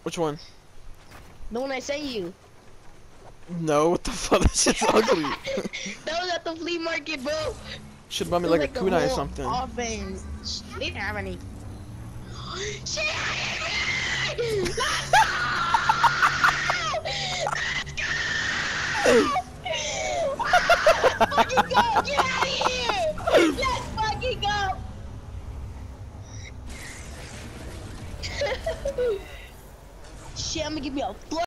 Which one? The one I sent you. No, what the fuck? That shit's ugly. That was at the flea market, bro. Should buy me It was like a the kunai or whole something. Offense. They didn't have any. Shit! Let's go! Let's fucking go! Get out of here! Let's fucking go! Shit, I'm gonna give me a